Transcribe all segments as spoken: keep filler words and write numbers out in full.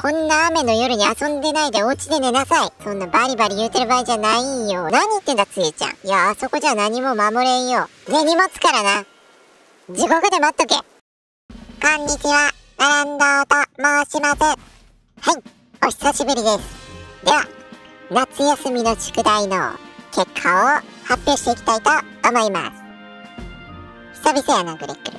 こんな雨の夜に遊んでないでお家で寝なさい。そんなバリバリ言うてる場合じゃないよ。何言ってんだつゆちゃん。いや、あそこじゃ何も守れんよ。根に持つからな。地獄で待っとけ。こんにちは、アランドーと申します。はい、お久しぶりです。では、夏休みの宿題の結果を発表していきたいと思います。久々やな、グレックル。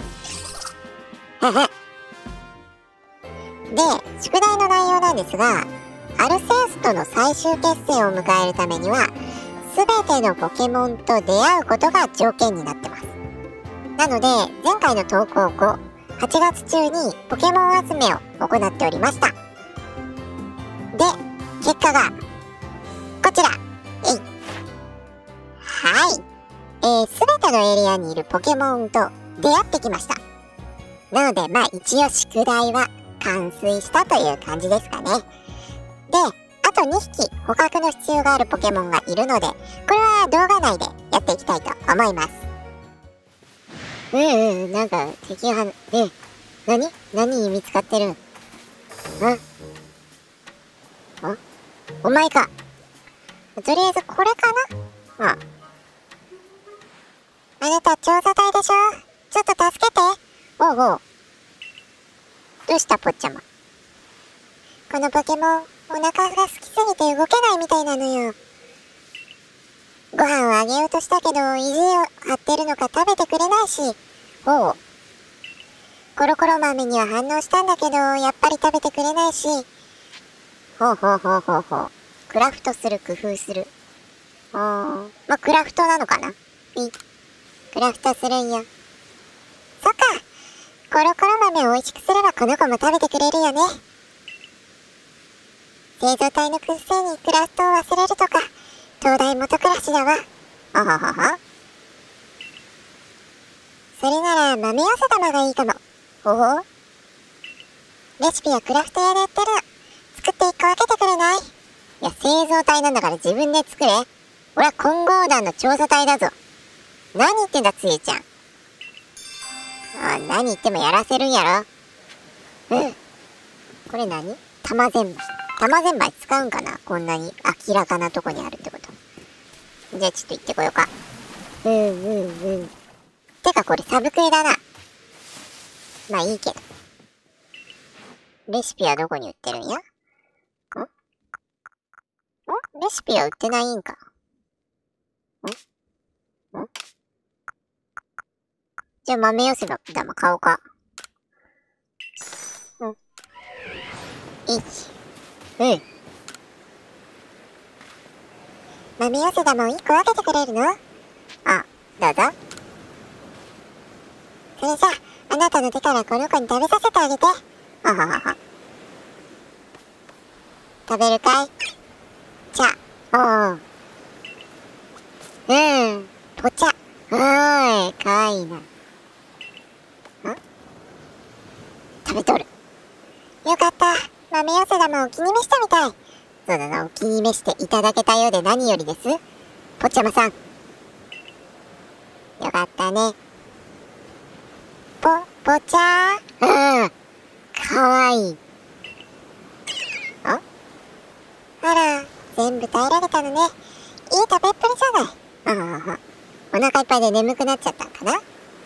へへ。で、宿題の内容なんですが、アルセウスとの最終決戦を迎えるためには、すべてのポケモンと出会うことが条件になってます。なので、前回の投稿後、はちがつ中にポケモン集めを行っておりました。で、結果が、こちら。えい。はい。えー、すべてのエリアにいるポケモンと出会ってきました。なので、まあ一応宿題は、完遂したという感じですかね。で、あとにひき捕獲の必要があるポケモンがいるので、これは動画内でやっていきたいと思います。うんうん、なんか敵が、え、なに何に見つかってるん？ん？あ？お前か。とりあえずこれかな？あ。あなた調査隊でしょ？ちょっと助けて。おうおう。どうしたぽっちゃま。このポケモン、お腹が空きすぎて動けないみたいなのよ。ご飯をあげようとしたけど、意地を張ってるのか食べてくれないし。ほう。コロコロ豆には反応したんだけど、やっぱり食べてくれないし。ほうほうほうほうほう。クラフトする工夫する。おー。まあ、クラフトなのかな？いクラフトするんよ。そっか。コロコロ豆を美味しくすればこの子も食べてくれるよね。製造体のくせにクラフトを忘れるとか、東大元暮らしだわ。あははは。それなら豆寄せ玉がいいかも。ほほ。レシピはクラフト屋で売ってる。作っていっこ分けてくれない？いや、製造体なんだから自分で作れ。俺は混合団の調査隊だぞ。何言ってんだつゆちゃん。あ、何言ってもやらせるんやろ。うん。これ何？玉全部。玉全部使うんかな？こんなに明らかなとこにあるってこと。じゃあちょっと行ってこようか。うんうんうん。てかこれサブクエだな。まあいいけど。レシピはどこに売ってるんや？ん？ん？レシピは売ってないんか。ん？ん？じゃあ豆寄せ玉買おうか。うん。いち。うん。豆寄せ玉をいっこ分けてくれるの？あ、どうぞ。それじゃあ、あなたの手からこの子に食べさせてあげて。あははは。食べるかい？ちゃ。おう。うん。ぽちゃ。おーい、かわいいな。ん？食べとる。よかった。豆寄せ玉をお気に召したみたい。そうだな、お気に召していただけたようで何よりです。ぽっちゃまさん。よかったね。ぽ、ぽちゃー。うん。かわいい。あ？あら、全部耐えられたのね。いい食べっぷりじゃない。あはは。お腹いっぱいで眠くなっちゃったんかな。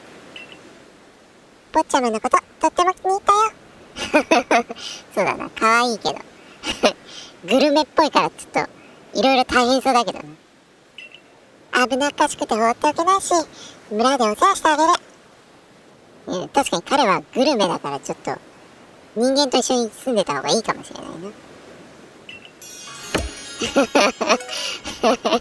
ぽっちゃまのこと、とっても気に入ったよ。そうだな、かわいいけど。グルメっぽいからちょっと、いろいろ大変そうだけどね。危なっかしくて放っておけないし、村でお世話してあげる。うん、確かに彼はグルメだからちょっと、人間と一緒に住んでた方がいいかもしれないな。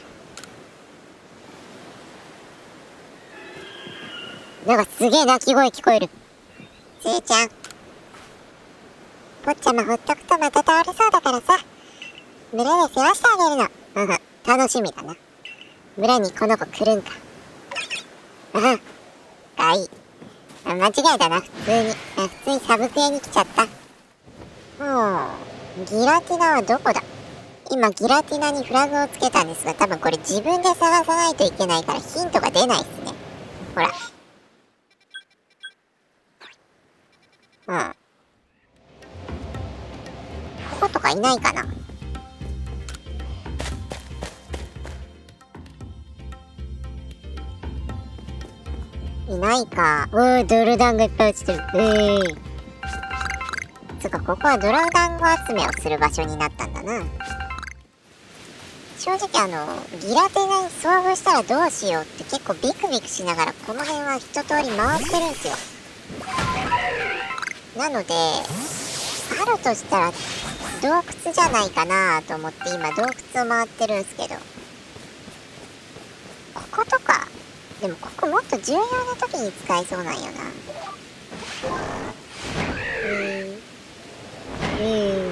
なんかすげえ鳴き声聞こえる。つゆちゃん。ぽっちゃまほっとくとまた倒れそうだからさ、村で世話してあげるの。うん、楽しみだな。村にこの子来るんか。うん、かわいい。間違えたな、普通に。普通にサブクエに来ちゃった。うん、ギラティナはどこだ？今ギラティナにフラグをつけたんですが、多分これ自分で探さないといけないからヒントが出ないっすね。ほら。うん。 ことかいないかな。いないか。うー、ドルダンがいっぱい落ちてる。えー。つうか、ここはドルダンゴ集めをする場所になったんだな。正直あの、ギラテナに遭遇したらどうしようって結構ビクビクしながらこの辺は一通り回ってるんすよ。なので、あるとしたら洞窟じゃないかなと思って今洞窟を回ってるんすけど。こことか。でもここもっと重要な時に使えそうなんよな。うん。うん。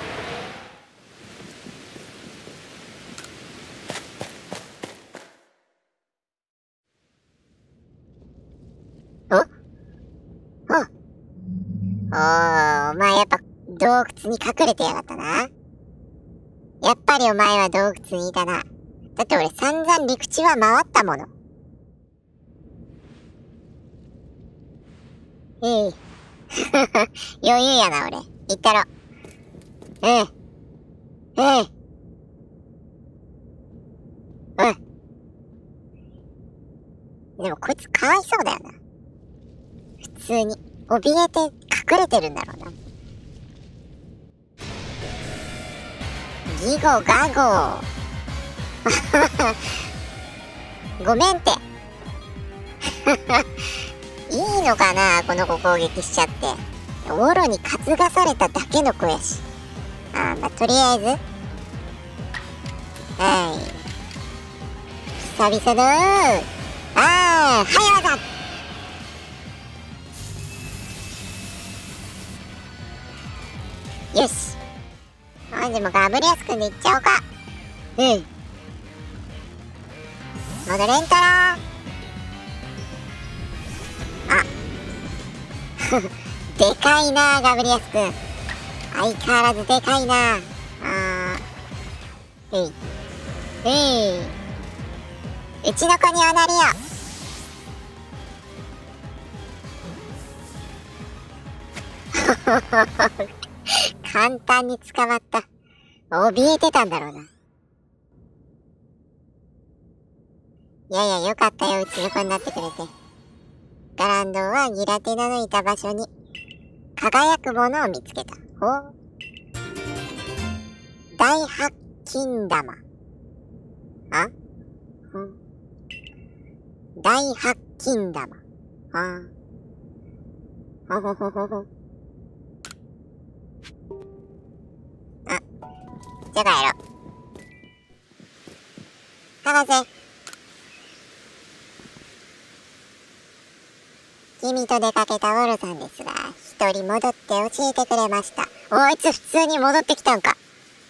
おおおー、お前やっぱ洞窟に隠れてやがったな。やっぱりお前は洞窟にいたな。だって俺散々陸地は回ったもの。ええ。余裕やな俺。言ったろ。うん。うん。うん。でもこいつかわいそうだよな。普通に。怯えて隠れてるんだろうな。ギゴガゴごめんって。いいのかなこの子攻撃しちゃって。オロに担がされただけの子やし。あー、まあ、とりあえず。はい。久々だー。あー、早技よし。あ、でもガブリアス君でいっちゃおうか。うん。戻れんたらあでかいなガブリアス君。相変わらずでかいな。あー。えい。えい。うちの子にはなるよ。簡単に捕まった。怯えてたんだろうな。いやいや、よかったよ、うちの子になってくれて。ガランドはギラティナのいた場所に輝くものを見つけた。ほう。大白金玉。あ？うん。大白金玉。ああ。ほほほほほ。あ、じゃあ帰ろう。博士。君と出かけたウォルさんですが、一人戻って教えてくれました。お、あいつ普通に戻ってきたんか。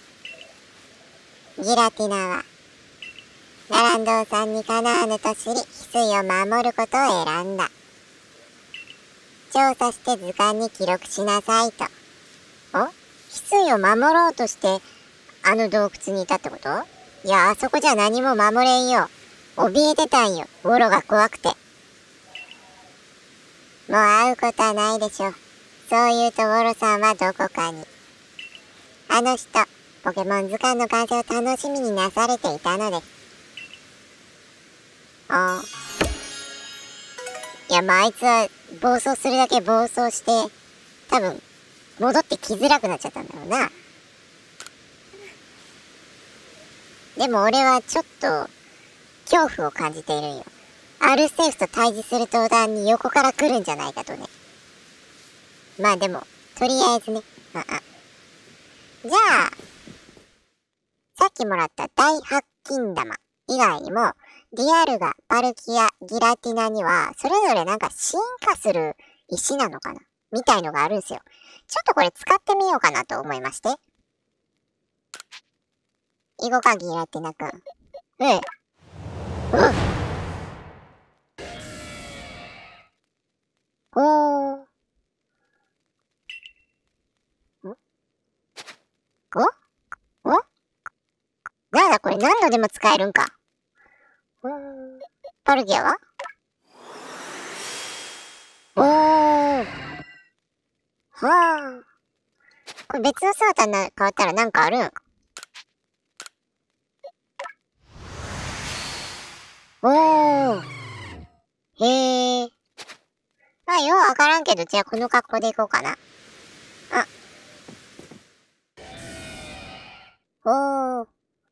ギラティナは、ガランドーさんにかなわぬと知り、翡翠を守ることを選んだ。調査して図鑑に記録しなさいと。お？翡翠を守ろうとして、あの洞窟にいたってこと？いや、あそこじゃ何も守れんよ。怯えてたんよ。ウォロが怖くて。もう会うことはないでしょう。そう言うとウォロさんはどこかに。あの人、ポケモン図鑑の完成を楽しみになされていたのです。ああ。いや、まあ、あいつは暴走するだけ暴走して、多分、戻ってきづらくなっちゃったんだろうな。でも俺はちょっと、恐怖を感じているんよ。アルステーフと対峙する登壇に横から来るんじゃないかとね。まあでも、とりあえずね。ああ。じゃあ、さっきもらった大白金玉以外にも、ディアルガ、パルキア、ギラティナには、それぞれなんか進化する石なのかなみたいのがあるんすよ。ちょっとこれ使ってみようかなと思いまして。いこか、ギラティナくん。うん。うん。おー。ん？お？お？なんだこれ何度でも使えるんか。うーん。パルギアは？おー。はあ。 これ別の姿にな変わったらなんかあるん？おー。へー。まあ、ようわからんけど、じゃあこの格好でいこうかな。あ。おー。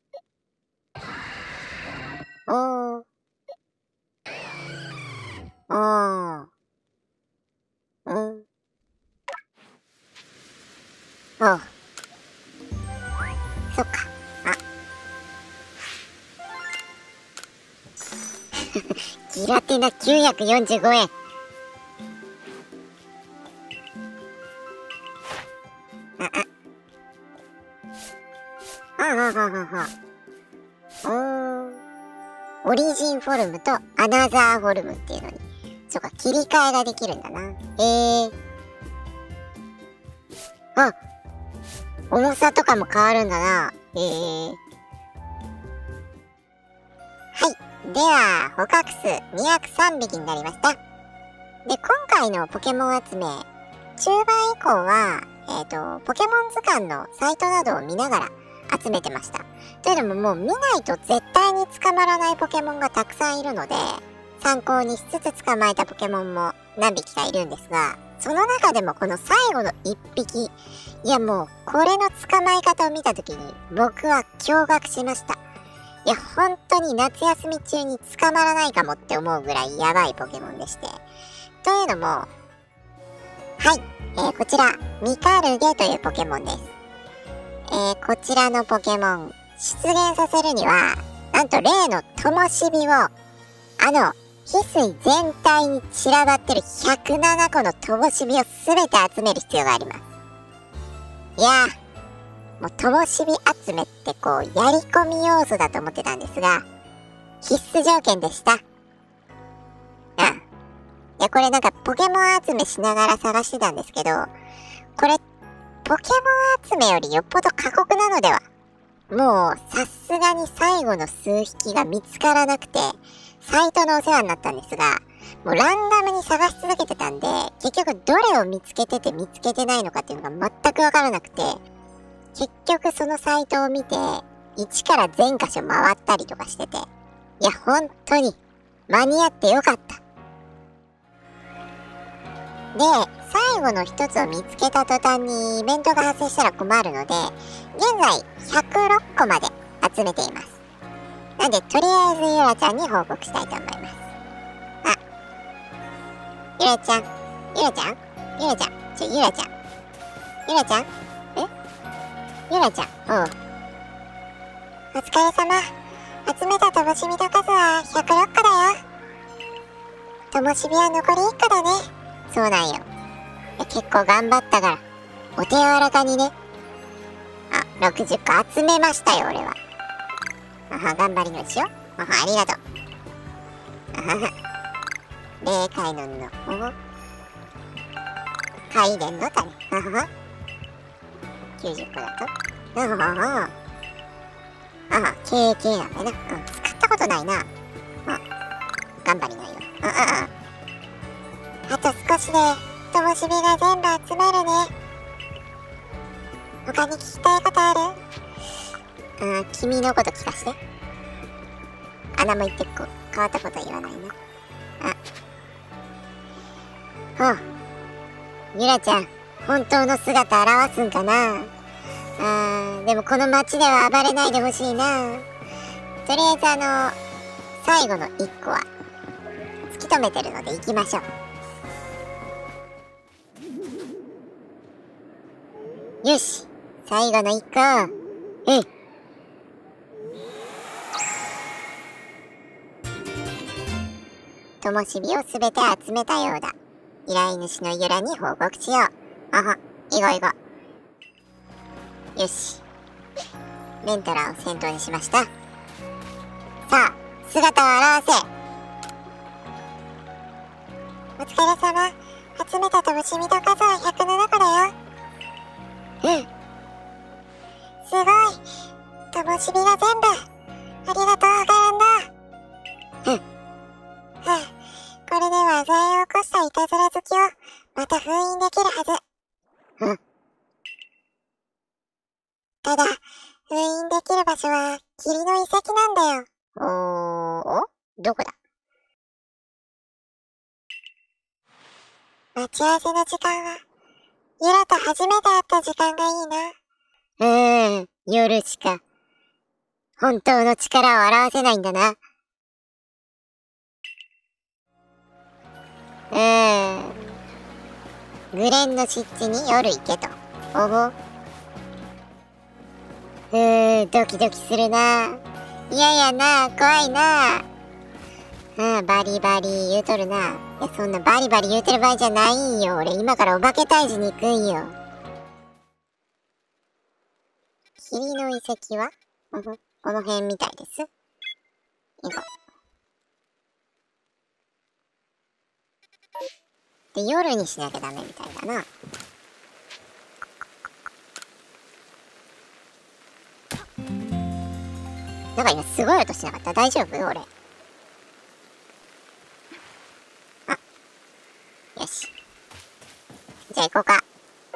おー。おー。うん。おう。そっか。あ。ギラテナきゅうひゃくよんじゅうごえん。あ、あ。はあはあはあはあ。おー。オリジンフォルムとアナザーフォルムっていうのに、そうか、切り替えができるんだな。へえー。あ、重さとかも変わるんだな。へえー。はい。では、捕獲数にひゃくさんびきになりました。で、今回のポケモン集め、中盤以降は、えっと、ポケモン図鑑のサイトなどを見ながら集めてました。というのももう見ないと絶対に捕まらないポケモンがたくさんいるので、参考にしつつ捕まえたポケモンも何匹かいるんですが、その中でもこの最後のいっぴき、いやもうこれの捕まえ方を見た時に僕は驚愕しました。いや本当に夏休み中に捕まらないかもって思うぐらいやばいポケモンでして。というのも、はい、えー、こちらミカルゲというポケモンです。えー、こちらのポケモン出現させるには、なんと例のともしびを、あの、翡翠全体に散らばってるひゃくななこのともしびをすべて集める必要があります。いやー、もうともしび集めってこう、やり込み要素だと思ってたんですが、必須条件でした。うん。いや、これなんかポケモン集めしながら探してたんですけど、これ、ポケモン集めよりよっぽど過酷なのでは？もう、さすがに最後の数匹が見つからなくて、サイトのお世話になったんですが、もうランダムに探し続けてたんで、結局どれを見つけてて見つけてないのかっていうのが全くわからなくて、結局そのサイトを見て、一から全箇所回ったりとかしてて、いや、本当に、間に合ってよかった。で、最後の一つを見つけた途端にイベントが発生したら困るので、現在ひゃくろっこまで集めています。なんで、とりあえずゆらちゃんに報告したいと思います。あ、ゆらちゃん、ゆらちゃんゆらちゃん、ちょ、ゆらちゃん。ゆらちゃんえゆらちゃん、おう。お疲れ様。集めたともしびの数はひゃくろっこだよ。ともしびは残りいっこだね。そうなんよ。結構頑張ったから、お手柔らかにね。あ、ろくじゅっこ集めましたよ、俺は。あは、頑張りのしよ。あは、ありがとう。あはは。霊界の布。お海伝の種。あはは。きゅうじゅっこだと。あはは。あは、経験なんだな。うん、使ったことないな。あ、頑張りのよ。あ、あ、あ。あと少しで、ともしびが全部集まるね。他に聞きたいことある？うん、君のこと聞かして。穴も言ってこ、変わったこと言わないな。あ、ほう。ゆらちゃん、本当の姿現すんかな？あー、でもこの街では暴れないでほしいな。とりあえずあの、最後の一個は、突き止めてるので行きましょう。よし、最後の一個。うん。ともしびをすべて集めたようだ。依頼主のゆらに報告しよう。あは、いごいご。よし。メントラーを先頭にしました。さあ、姿を現せ。お疲れ様。集めたともしびの数はひゃくななこだよ。うん。すごい。ともしびが全部。ありがとう、ガランド。うん。はあ、これでは災いを起こしたいたずら好きをまた封印できるはず。うん。 ただ、封印できる場所は霧の遺跡なんだよ。おー、おどこだ？待ち合わせの時間は、ユラと初めて会った時間がいいな。うーん、夜しか、本当の力を表せないんだな。うーん。グレンの湿地に夜行けと。おぼ。うーん、ドキドキするな。嫌やな、怖いな。うん、バリバリ言うとるな。いや、そんなバリバリ言うてる場合じゃないんよ。俺今からお化け退治に行くんよ。霧の遺跡は、うん、この辺みたいです。行こう。で、夜にしなきゃダメみたいだな。なんか今すごい音しなかった？大丈夫？俺。あ、よし。じゃあ行こうか。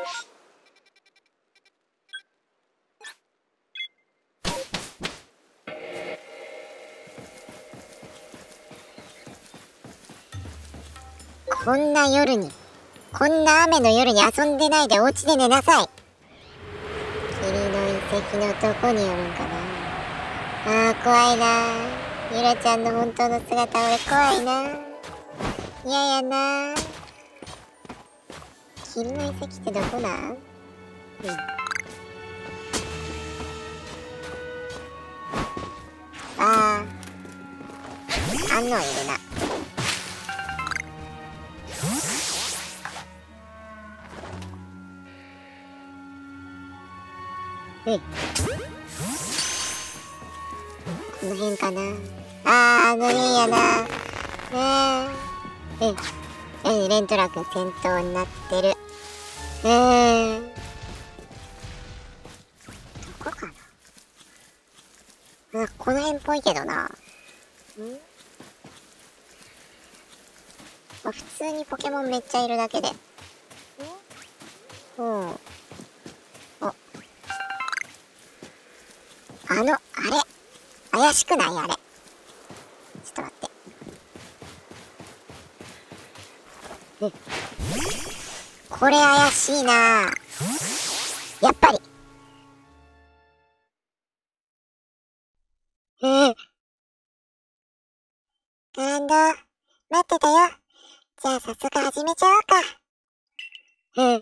こんな夜に、こんな雨の夜に遊んでないでお家で寝なさい。霧の遺跡のどこにおるんかな。あー、怖いな。ゆらちゃんの本当の姿、俺怖いな。嫌やな。霧の遺跡ってどこなん？うん。あー、安納いるな。うん。この辺かな。あー、あの辺やな。うん。うん。うん、レントラ君戦闘になってる。うーん。どこかな。あ、この辺っぽいけどな。ん？まあ、普通にポケモンめっちゃいるだけで。うん。お。あの、あれ。怪しくない？あれ。ちょっと待って。うん。これ怪しいな。やっぱり。うん。ガランド、待ってたよ。じゃあ早速始めちゃおうか。うん。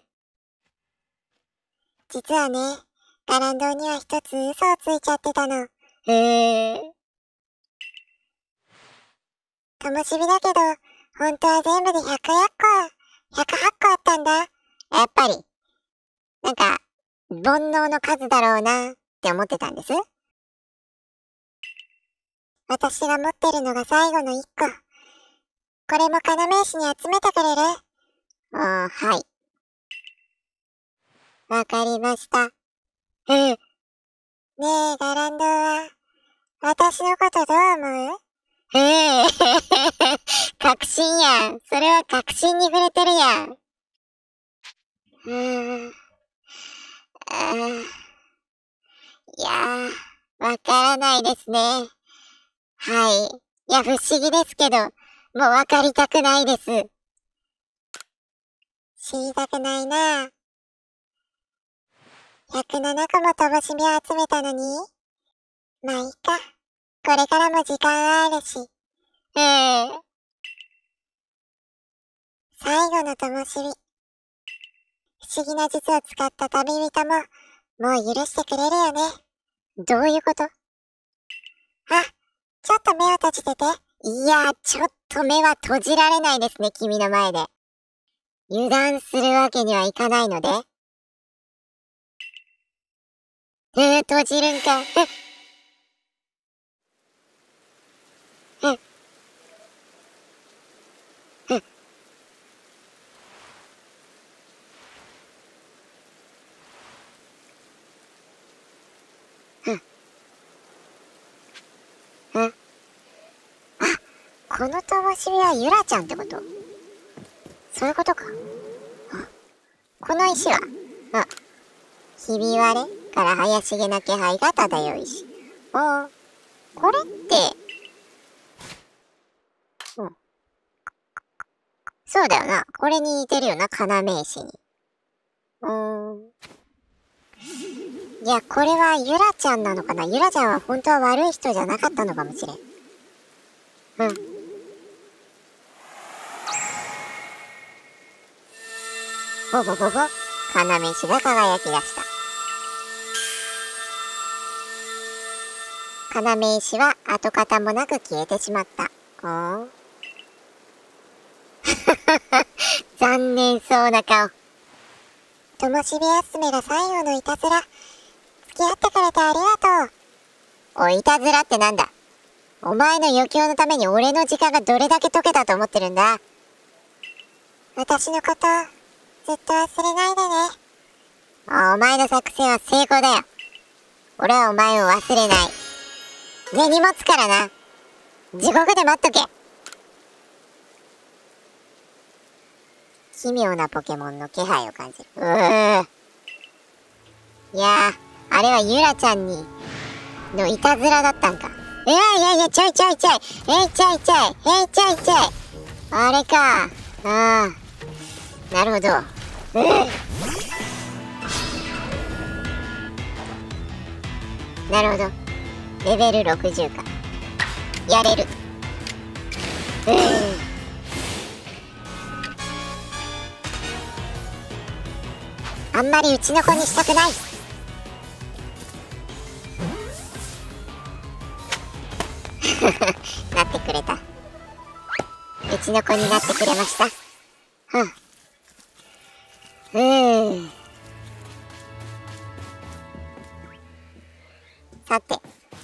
実はね、ガランドには一つ嘘をついちゃってたの。へえ。ともしびだけど、本当は全部でひゃくやっこ、ひゃくはっこあったんだ。やっぱり、なんか、煩悩の数だろうなって思ってたんです。私が持ってるのが最後のいっこ。これも要石に集めてくれる？ああ、はい。わかりました。うん。ねえ、ガランドは、私のことどう思う？へえ、確信やん。それは確信に触れてるやん。うーん。あー、いやー、わからないですね。はい。いや、不思議ですけど、もうわかりたくないです。知りたくないな。ひゃくななこもともしびを集めたのに。まあいいか。これからも時間あるし。ええー。最後のともしび。不思議な術を使った旅人も、もう許してくれるよね。どういうこと？あ、ちょっと目を閉じてて。いやー、ちょっと目は閉じられないですね、君の前で。油断するわけにはいかないので。えー、閉じるんか。えええええあ、このともしびはユラちゃんってこと？そういうことか。あ、この石は、あ、 ひび割れから怪しげな気配が漂いし。おお、これって、うん。そうだよな。これに似てるよな、要石に。うーん。いや、これはゆらちゃんなのかな。ゆらちゃんは本当は悪い人じゃなかったのかもしれん。うん。ほぼほぼ、要石が輝き出した。要石は跡形もなく消えてしまった。おー残念そうな顔。ともしび集めが最後のいたずら。付き合ってくれてありがとう。おい、いたずらってなんだ。お前の余興のために俺の時間がどれだけ解けたと思ってるんだ。私のこと、ずっと忘れないでね。お前の作戦は成功だよ。俺はお前を忘れない。根に持つからな。地獄で待っとけ。奇妙なポケモンの気配を感じる。うー。いやー、あれはゆらちゃんに、のいたずらだったんか。いやいやいや、ちょいちょいちょい。えいちょいちょい。えいちょいちょい。あれか。ああ。なるほど。うー。なるほど。レベルろくじゅうか。やれる。うー。あんまりうちの子にしたくない。なってくれた。うちの子になってくれました。はあ、うーん。さて。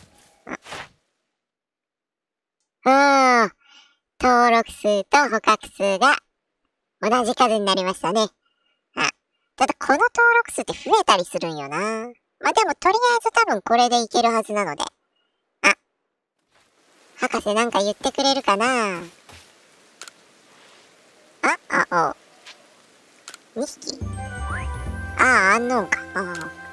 ああ、登録数と捕獲数が同じ数になりましたね。あ、ただこの登録数って増えたりするんよな。まあ、でもとりあえず多分これでいけるはずなので。あ、博士なんか言ってくれるかな。あ、あ、お。にひき。ああ、アンノーンか。ああ。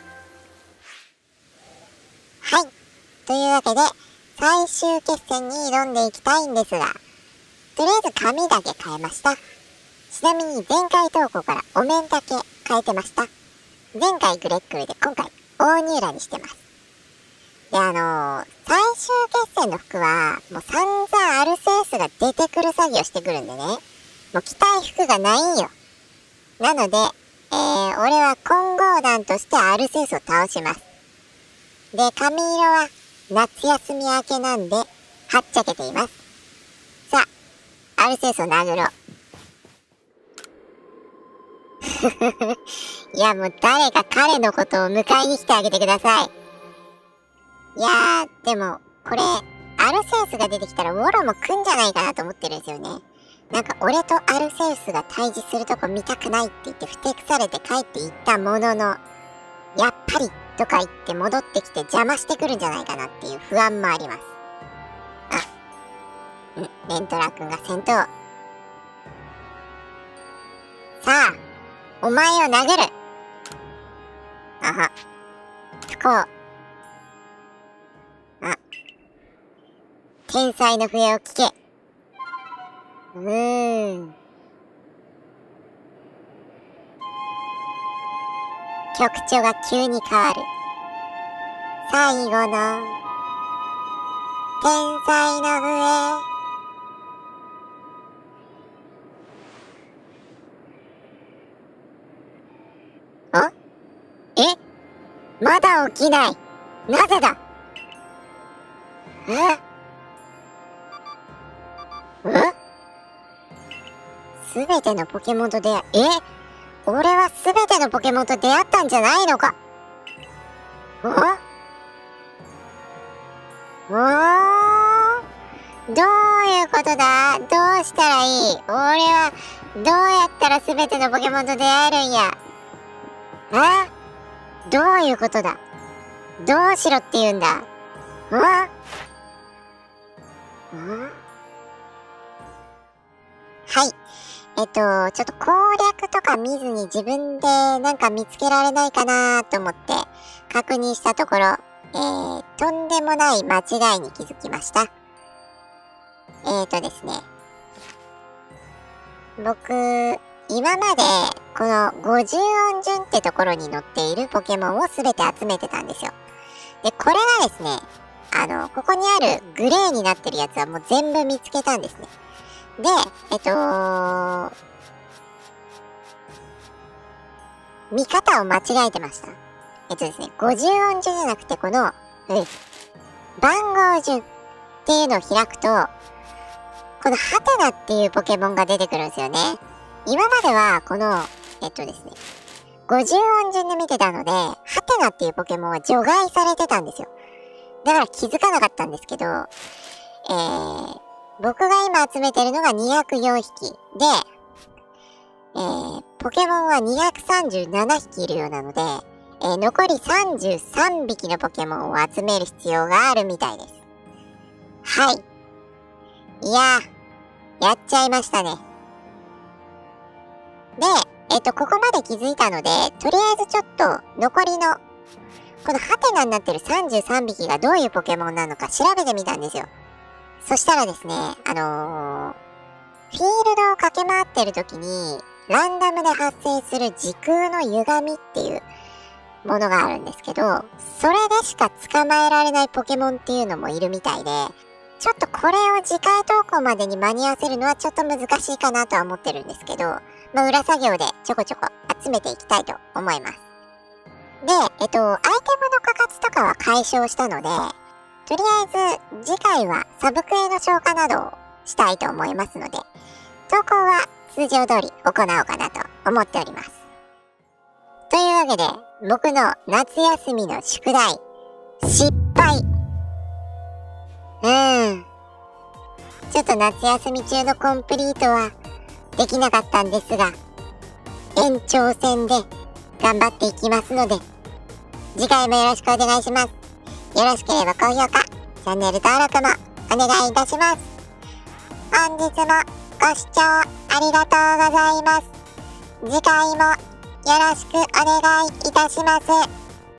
はい。というわけで、最終決戦に挑んでいきたいんですが、とりあえず髪だけ変えました。ちなみに前回投稿からお面だけ変えてました。前回グレックルで今回大ニューラにしてます。で、あのー、最終決戦の服はもう散々アルセウスが出てくる作業してくるんでね、もう着たい服がないんよ。なので、えー、俺は混合団としてアルセウスを倒します。で、髪色は夏休み明けなんではっちゃけています。さあ、アルセウスを殴ろう。いや、もう誰か彼のことを迎えに来てあげてください。いやー、でも、これ、アルセウスが出てきたらウォロも来んじゃないかなと思ってるんですよね。なんか、俺とアルセウスが対峙するとこ見たくないって言ってふてくされて帰っていったものの、やっぱりとか言って戻ってきて邪魔してくるんじゃないかなっていう不安もあります。あ、ん、レントラ君が戦闘。さあ、お前を殴る。あは。不幸。あ。天才の笛を聞け。うーん。曲調が急に変わる。最後の天才の笛。あ？え？まだ起きない。なぜだ？え？え？すべてのポケモンと出会え？俺はすべてのポケモンと出会ったんじゃないのか？あ？おー？どういうことだ？どうしたらいい？俺はどうやったらすべてのポケモンと出会えるんや？あ？どういうことだ？どうしろって言うんだ？あ？あ？はい。 えっと、ちょっと攻略とか見ずに自分でなんか見つけられないかなと思って確認したところ、えー、とんでもない間違いに気づきました。えーとですね。僕、今までこのごじゅう音順ってところに載っているポケモンをすべて集めてたんですよ。で、これがですね、あの、ここにあるグレーになってるやつはもう全部見つけたんですね。で、えっと、見方を間違えてました。えっとですね、ごじゅう音順じゃなくてこの、うん、番号順っていうのを開くと、このハテナっていうポケモンが出てくるんですよね。今まではこの、えっとですね、ごじゅう音順で見てたので、ハテナっていうポケモンは除外されてたんですよ。だから気づかなかったんですけど、えー、僕が今集めてるのがにひゃくよんひきで、えー、ポケモンはにひゃくさんじゅうななひきいるようなので、えー、残りさんじゅうさんびきのポケモンを集める必要があるみたいです。はい。いやー、やっちゃいましたね。で、えっと、ここまで気づいたので、とりあえずちょっと残りの、このハテナになってるさんじゅうさんびきがどういうポケモンなのか調べてみたんですよ。そしたらですね、あのー、フィールドを駆け回ってる時に、ランダムで発生する時空の歪みっていうものがあるんですけど、それでしか捕まえられないポケモンっていうのもいるみたいで、ちょっとこれを次回投稿までに間に合わせるのはちょっと難しいかなとは思ってるんですけど、まあ、裏作業でちょこちょこ集めていきたいと思います。で、えっと、アイテムの価格とかは解消したので、とりあえず次回はサブクエの消化などをしたいと思いますので、投稿は通常通り行おうかなと思っております。というわけで、僕の夏休みの宿題、失敗。うーん。ちょっと夏休み中のコンプリートはできなかったんですが、延長戦で頑張っていきますので、次回もよろしくお願いします。よろしければ高評価、チャンネル登録もお願いいたします。本日もご視聴ありがとうございます。次回もよろしくお願いいたします。